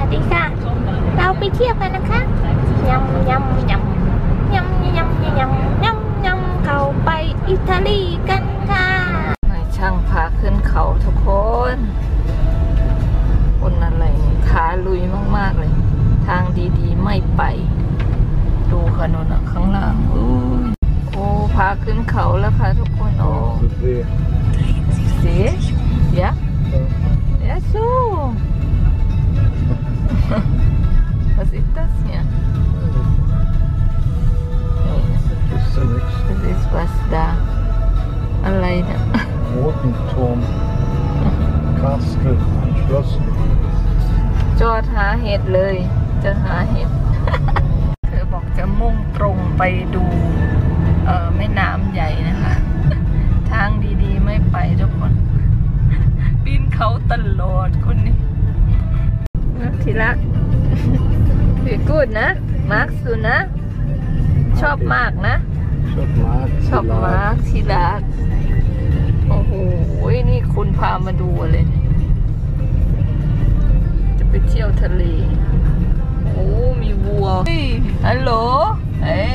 วัสดีค่ะเราไปเที่ยวกันนะคะยำยำยำยำยำยำยำยำเขาไปอิตาลีกันค่ะนายช่างพาขึ้นเขาทุกคนคนอะไรขาลุยมากๆเลยทางดีๆไม่ไปดูค่ะนู่นข้างล่างโอ้พาขึ้นเขาแล้วค่ะทุกคนโอ้เสียยะสู้Was ist das hier? Das ist was da. อะไรเนี่ย Rotenturm. Kastel. Schloss. จอดหาเห็ดเลยจะหาเห็ด เธอบอกจะมุ่งตรงไปดูแม่น้ำใหญ่นะคะ ทางดีๆไม่ไปทุกคน ปีนเขาตลอดคนนี้ทีละคือกูดนะมาร์คสุนะชอบมากนะชอบมาร์คทีละโอ้โหนี่คุณพามาดูอะไรเนี่ยจะไปเที่ยวทะเลโอ้มีวัวฮัลโหลเอ้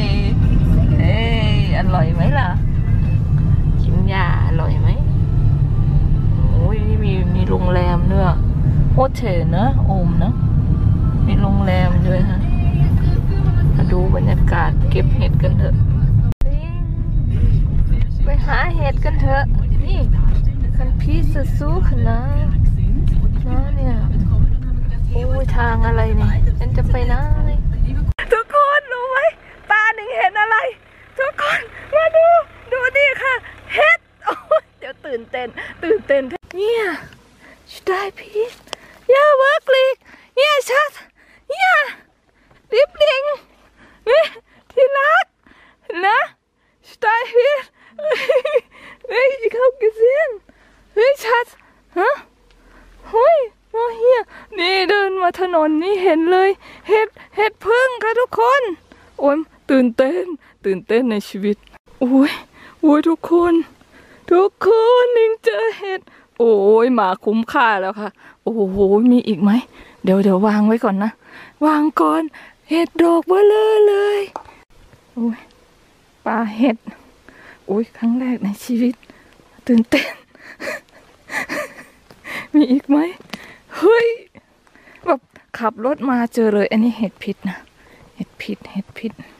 อร่อยไหมล่ะกินยาอร่อยไหมโอ้ยนี่มีโรงแรมด้วยโฮเทลนะโอมนะมีโรงแรมด้วยฮะมาดูบรรยากาศเก็บเห็ดกันเถอะไปหาเห็ดกันเถอะนี่คันพีซสู้ขนาดเนี่ยโอ้ยทางอะไรเนี่ยฉันจะไปไหนทุกคนรู้ไหมตาหนึ่งเห็นอะไรทุกคนมาดูดิค่ะเห็ดเดี๋ยวตื่นเต้นเนี่ยได้พีซJa, wirklich. Ja, Schatz. Ja, Liebling. Die lag. Na, steil hier. Ich hab gesehen. Hey, Schatz. Hä? Hui, mal hier. นี่เดินมาถนนนี่เห็นเลยเห็ดพึ่งค่ะทุกคนโอ้ยตื่นเต้นในชีวิตโอ้ยทุกคนนิ่งเจอเห็ดโอ้ยมาคุ้มค่าแล้วค่ะโอ้โหมีอีกไหมเดี๋ยววางไว้ก่อนนะวางก่อนเห็ดดอกเบ้อเลยโอ้ยปลาเห็ดโอ้ยครั้งแรกในชีวิตตื่นเต้น มีอีกไหมเฮ้ยแบบขับรถมาเจอเลยอันนี้เห็ดพิษนะเห็ดพิษค่ะเห็ด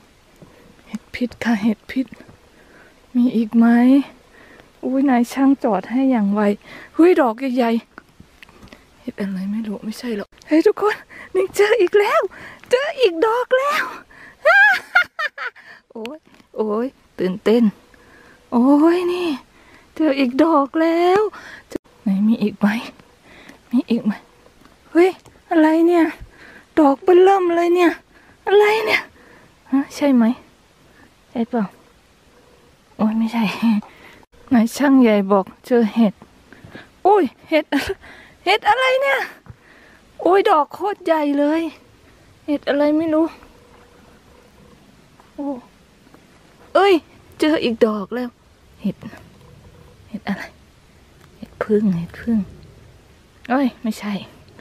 พิษมีอีกไหมอุ้ยนายช่างจอดให้อย่างไวเฮ้ยดอกใหญ่ๆเห็ดอะไรไม่รู้ไม่ใช่หรอกเฮ้ยทุกคนนิ่งเจออีกแล้วเจออีกดอกแล้ว โอ้ยตื่นเต้นโอ้ยนี่เจออีกดอกแล้วไหนมีอีกไหมเฮ้ยอะไรเนี่ยดอกเบิ่มเริ่มเลยเนี่ยอะไรเนี่ยฮะใช่ไหมใช่เปล่าโอ้ยไม่ใช่นายช่างใหญ่บอกเจอเห็ดโอ้ยเห็ดอะไรเนี่ยโอ้ยดอกโคตรใหญ่เลยเห็ดอะไรไม่รู้โอ้เอ้ยเจออีกดอกแล้วเห็ดอะไรเห็ดพึ่งเอ้ยไม่ใช่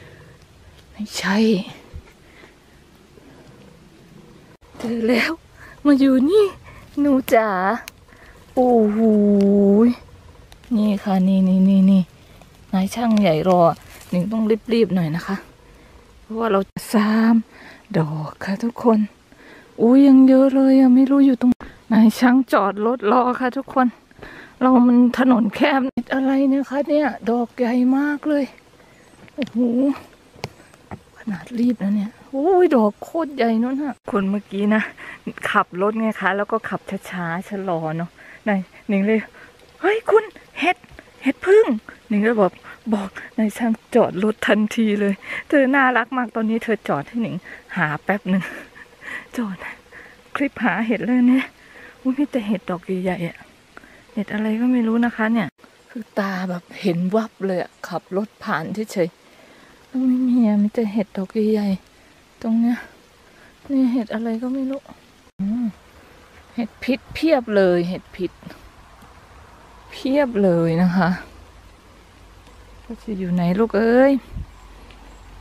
เจอแล้วมาอยู่นี่หนูจ๋าโอ้โหนี่ค่ะนี่นายช่างใหญ่รอหนึ่งต้องรีบหน่อยนะคะเพราะว่าเราจะ3 ดอกค่ะทุกคนอุ้ยยังเยอะเลยอะไม่รู้อยู่ตรงนายช่างจอดรถรอค่ะทุกคนมันถนนแคบอะไรเนี่ยคะเนี่ยดอกใหญ่มากเลยโอ้โหขนาดรีบนะเนี่ยโอ้ยดอกโคตรใหญ่นั่นฮะคนเมื่อกี้นะขับรถไงคะแล้วก็ขับช้าชะลอเนาะนายหนิงเลยเฮ้ยคุณเห็ดพึ่งหนิงเลยบอกนายช่างจอดรถทันทีเลยเธอน่ารักมากตอนนี้เธอจอดให้หนิงหาแป๊บหนึ่งจอดคลิปหาเห็ดเลยเนี่ยมีแต่เห็ดดอกใหญ่ๆอ่ะเห็ดอะไรก็ไม่รู้นะคะเนี่ยคือตาแบบเห็นวับเลยอะขับรถผ่านเฉยๆแล้วไม่มีแต่เห็ดดอกใหญ่ๆตรงเนี้ยนี่เห็ดอะไรก็ไม่รู้เห็ดพิษเพียบเลยเห็ดพิษเพียบเลยนะคะก็จะอยู่ไหนลูกเอ้ย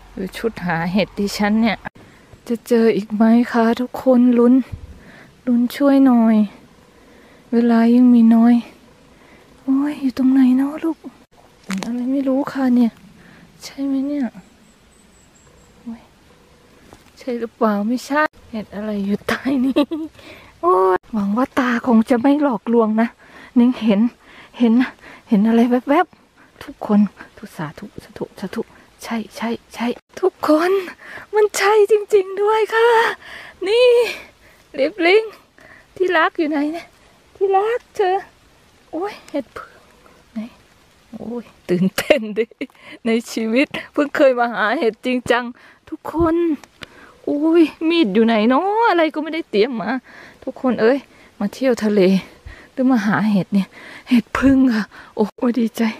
หรือชุดหาเห็ดดิฉันเนี่ยจะเจออีกไหมคะทุกคนลุ้นช่วยหน่อย เวลายังมีน้อยโอ้ยอยู่ตรงไหนเนาะลูกเห็นอะไรไม่รู้ค่ะเนี่ยใช่ไหมเนี่ยโอ้ยใช่หรือเปล่าไม่ใช่เห็ดอะไรอยู่ใต้นี้โอ้ยหวังว่าตาคงจะไม่หลอกลวงนะนิ่งเห็นอะไรแวบๆทุกคนทุกสาธุใช่ทุกคนมันใช่จริงๆด้วยค่ะนี่ลิบลิงที่รักอยู่ไหนเนี่ยที่รักเธอโอ้ยเห็ดพึ่งไหนโอ้ยตื่นเต้นดิในชีวิตเพิ่งเคยมาหาเห็ดจริงจังทุกคนโอ้ยมีดอยู่ไหนเนาะอะไรก็ไม่ได้เตรียมมาทุกคนเอ้ยมาเที่ยวทะเลหรือมาหาเห็ดเนี่ยเห็ดพึ่งค่ะโอ้ยดีใจ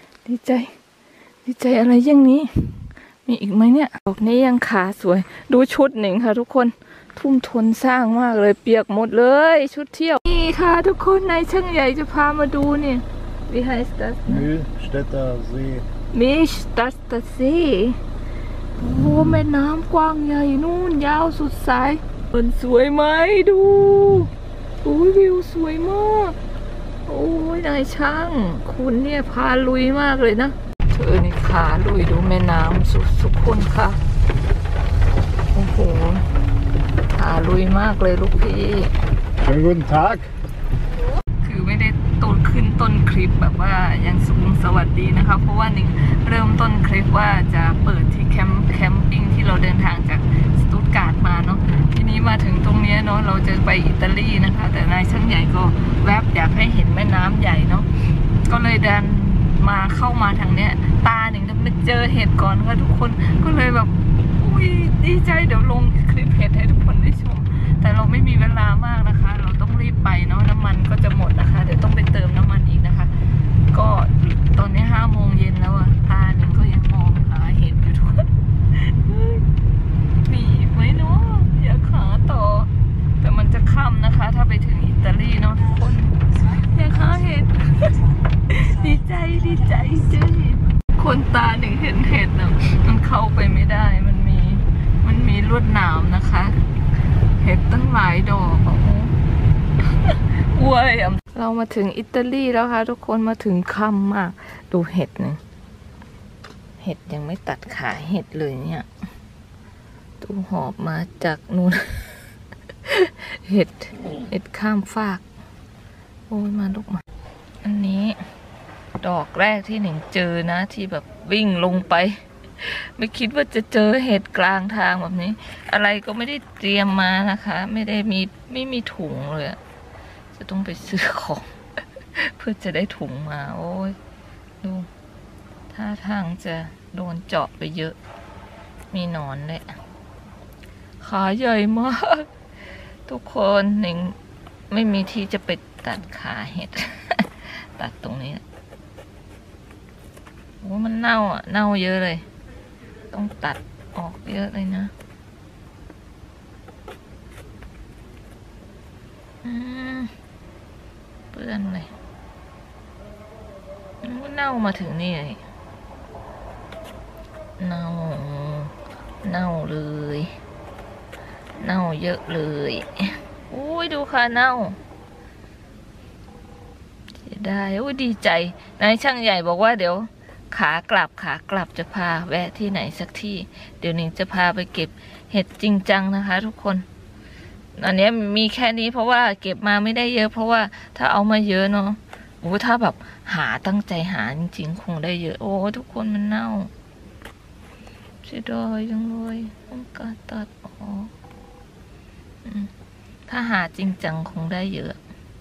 อะไรอย่างนี้มีอีกไหมเนี่ยดอกนี้ยังขาสวยดูชุดหนิงค่ะทุกคนทุ่มทุนสร้างมากเลยเปียกหมดเลยชุดเที่ยวนี่ค่ะทุกคนนายช่างใหญ่จะพามาดูเนี่ย Wie heißt das Mühlstädter See มิชตัสตซีโอ้แม่น้ำกว้างใหญ่นู่นยาวสุดสายมันสวยไหมดูโอ้ยวิวสวยมากโอ้ยนายช่างคุณเนี่ยพาลุยมากเลยนะเธอนี่ขาลุยดูแม่น้ำสุดคนค่ะโอ้โหขาลุยมากเลยลูกพี่ Schönen guten Tag คือไม่ได้ขึ้นต้นคลิปแบบว่ายังสูงสวัสดีนะคะเพราะว่านิ่งเริ่มต้นคลิปว่าจะเปิดที่แคมปิ้งที่เราเดินทางจากสตุตการ์ดมาเนาะทีนี้มาถึงตรงนี้เนาะเราจะไปอิตาลีนะคะแต่นายช่างใหญ่ก็แวบอยากให้เห็นแม่น้ำใหญ่เนาะก็เลยเดินมาเข้ามาทางเนี้ยตาหนึ่งจะไปเจอเห็ดก่อนค่ะทุกคนก็เลยแบบอุ้ยดีใจเดี๋ยวลงคลิปเห็ดให้ทุกคนได้ชมแต่เราไม่มีเวลามากนะคะเราต้องรีบไปเนาะน้ำมันก็จะหมดนะคะเดี๋ยวต้องไปเติมน้ำมันอีกนะคะก็ตอนนี้5 โมงเย็นแล้วอะตาหนึ่งก็ยังมองหาเห็ดอยู่ทุกคนมีอีกไหมเนาะอยากหาต่อแต่มันจะค่ำนะคะถ้าไปถึงอิตาลีเนาะทุกคนอยากหาเห็ด ดีใจเจอเห็ดคนตาหนึ่งเห็นเห็ดเนาะมันเข้าไปไม่ได้มันมีลวดหนามนะคะเห็ดตั้งหลายดอกโอ้โหอวยเรามาถึงอิตาลีแล้วค่ะทุกคนมาถึงค่ำมากดูเห็ดหนึ่งเห็ดยังไม่ตัดขาเห็ดเลยเนี่ยตูหอบมาจากนู่น เห็ดข้ามฟากโอ้ยมาลูกมาอันนี้ดอกแรกที่หนิงเจอนะที่แบบวิ่งลงไปไม่คิดว่าจะเจอเห็ดกลางทางแบบนี้อะไรก็ไม่ได้เตรียมมานะคะไม่มีถุงเลยจะต้องไปซื้อของ เพื่อจะได้ถุงมาโอ้ยดูท่าทางจะโดนเจาะไปเยอะมีหนอนเลยขาใหญ่มากทุกคนหนิงไม่มีที่จะไปตัดขาเห็ด ตัดตรงนี้โอ้มันเน่าอ่ะเน่าเยอะเลยต้องตัดออกเยอะเลยนะเปื้อนเลยเน่ามาถึงนี่เลยเน่าเลยเน่าเยอะเลยโอ้ยดูค่ะเน่าเสียดายโอ้ยดีใจนายช่างใหญ่บอกว่าเดี๋ยวขากลับจะพาแวะที่ไหนสักที่เดี๋ยวนิ่งจะพาไปเก็บเห็ดจริงจังนะคะทุกคนอันนี้มีแค่นี้เพราะว่าเก็บมาไม่ได้เยอะเพราะว่าถ้าเอามาเยอะเนาะโอ้ถ้าแบบตั้งใจหาจริงๆคงได้เยอะโอ้ทุกคนมันเน่าเสียดายจังเลยต้องการตัดออกถ้าหาจริงจังคงได้เยอะ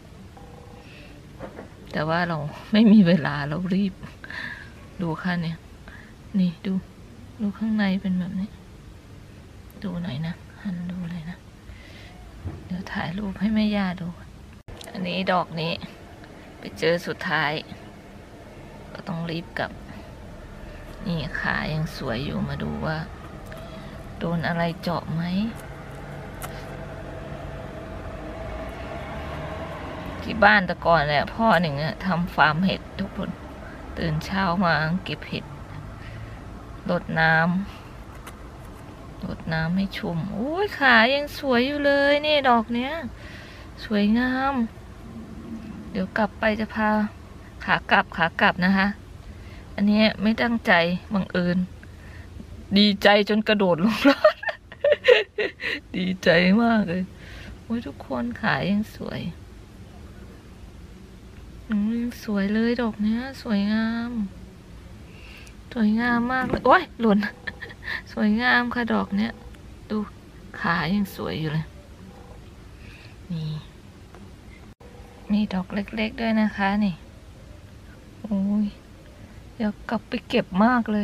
แต่ว่าเราไม่มีเวลาเรารีบดูค่ะเนี่ยนี่ดูข้างในเป็นแบบนี้ดูหน่อยนะหันดูเลยนะเดี๋ยวถ่ายรูปให้แม่ย่าดูอันนี้ดอกนี้ไปเจอสุดท้ายก็ต้องรีบกลับนี่ขายังสวยอยู่มาดูว่าโดนอะไรเจาะไหมที่บ้านแต่ก่อนเนี่ยพ่อหนึ่งทำฟาร์มเห็ดทุกคนตื่นเช้ามาเก็บเห็ดรดน้รดน้ำให้ชุ่มโอ้ยขายังสวยอยู่เลยนี่ดอกเนี้ยสวยงาม เดี๋ยวกลับไปจะพาขากลับนะคะ อันนี้ไม่ตั้งใจบังเอิญดีใจจนกระโดดลงรถ ดีใจมากเลยโอ้ยทุกคนขายังสวยยังสวยเลยดอกเนี้ยสวยงามมากเลยโอ้ยหล่น สวยงามค่ะดอกเนี้ยดูขายังสวยอยู่เลยนี่มีดอกเล็กๆด้วยนะคะนี่โอ้ยเดี๋ยวกลับไปเก็บมากเลย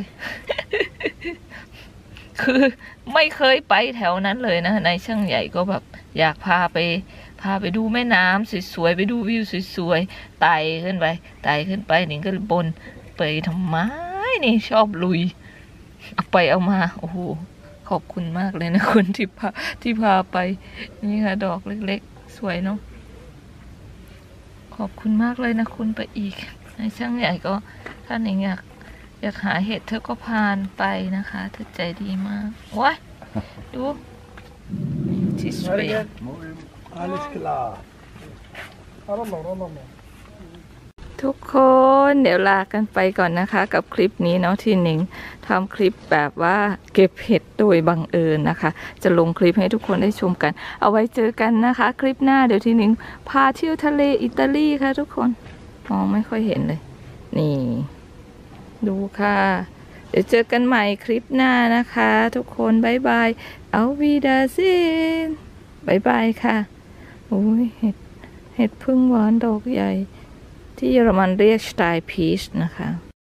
คือไม่เคยไปแถวนั้นเลยนะนายช่างใหญ่ก็แบบอยากพาไปดูแม่น้ำสวยๆไปดูวิวสวยๆไต่ขึ้นไปนี่ก็บนไปทำไมนี่ชอบลุยเอาไปเอามาโอ้โหขอบคุณมากเลยนะคุณที่พาไปนี่ค่ะดอกเล็กๆสวยเนาะขอบคุณมากเลยนะคุณไปอีกนายช่างใหญ่ก็ท่านเองอยากหาเห็ดเธอก็พานไปนะคะเธอใจดีมากว้ายดูที่สวย Alles klar. ทุกคนเดี๋ยวลากันไปก่อนนะคะกับคลิปนี้เนาะที่หนิงทำคลิปแบบว่าเก็บเห็ดโดยบังเอิญนะคะจะลงคลิปให้ทุกคนได้ชมกันเอาไว้เจอกันนะคะคลิปหน้าเดี๋ยวที่หนิงพาเที่ยวทะเลอิตาลีค่ะทุกคนมองไม่ค่อยเห็นเลยนี่ดูค่ะเดี๋ยวเจอกันใหม่คลิปหน้านะคะทุกคนบ๊ายบายเอาวีดาซินบ๊ายบายค่ะโอ้ยเห็ดพึ่งหวานดอกใหญ่ที่เยอรมันเรียกสไตล์พีชนะคะ